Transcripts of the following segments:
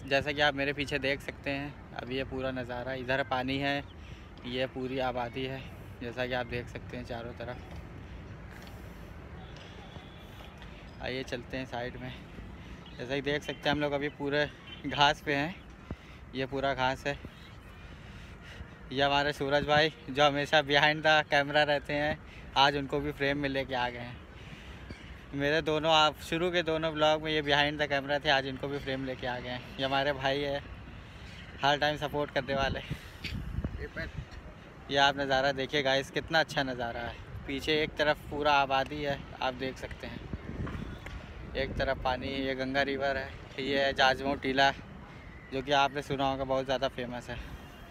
जैसा कि आप मेरे पीछे देख सकते हैं, अभी ये पूरा नज़ारा, इधर पानी है, ये पूरी आबादी है, जैसा कि आप देख सकते हैं चारों तरफ। आइए चलते हैं साइड में। जैसा कि देख सकते हैं हम लोग अभी पूरे घास पे हैं, ये पूरा घास है। ये हमारे सूरज भाई जो हमेशा बिहाइंड द कैमरा रहते हैं, आज उनको भी फ्रेम में लेके आ गए हैं। मेरे दोनों आप शुरू के दोनों ब्लॉग में ये बिहाइंड द कैमरा थे, आज इनको भी फ्रेम लेके आ गए हैं। ये हमारे भाई है, हर टाइम सपोर्ट करने वाले। ये आप नज़ारा देखिए गाइस, कितना अच्छा नज़ारा है। पीछे एक तरफ पूरा आबादी है, आप देख सकते हैं, एक तरफ पानी, ये गंगा रिवर है। ये है जाजमऊ टीला, जो कि आपने सुना होगा, बहुत ज़्यादा फेमस है।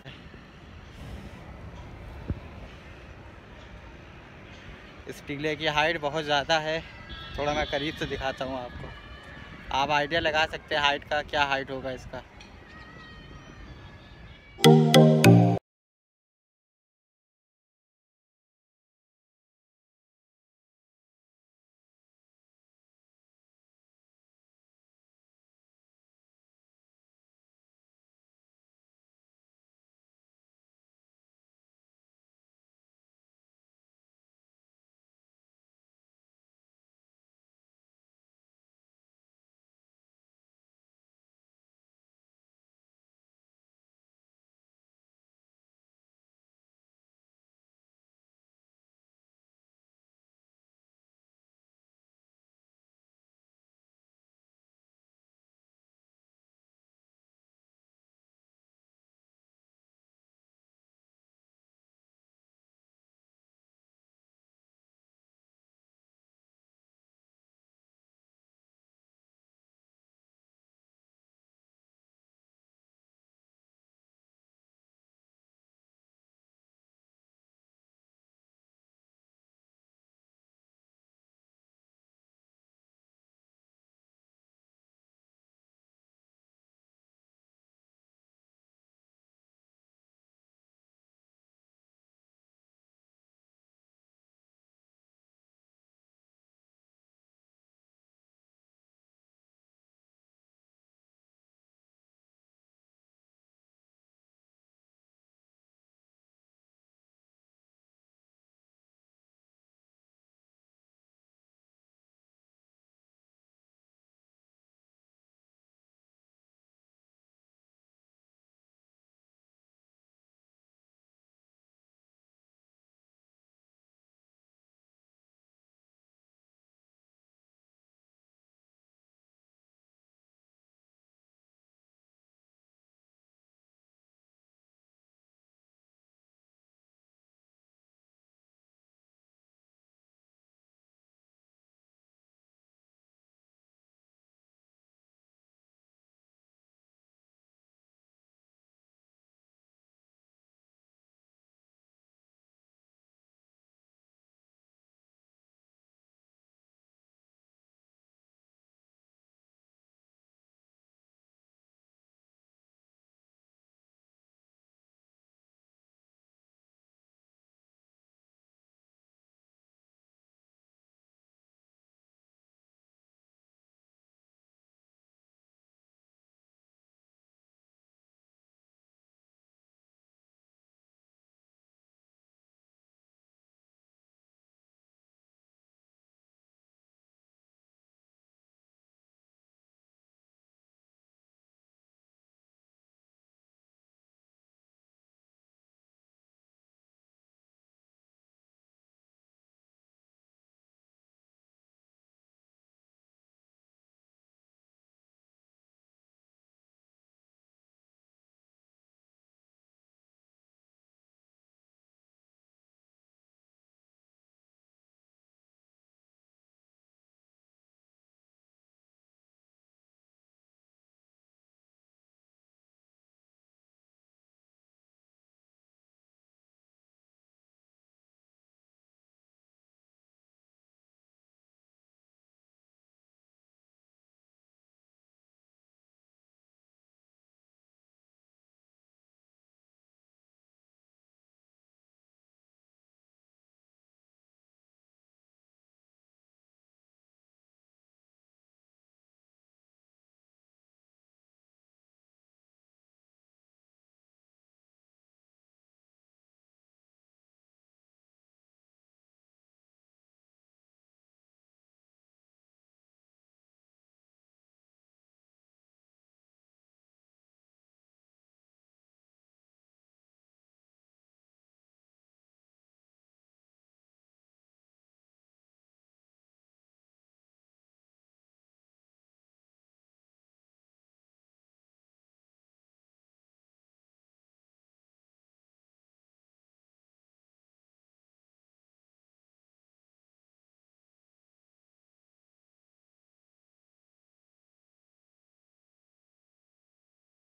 इस टीले की हाइट बहुत ज़्यादा है, थोड़ा मैं करीब से दिखाता हूँ आपको। आप आइडिया लगा सकते हैं हाइट का, क्या हाइट होगा इसका।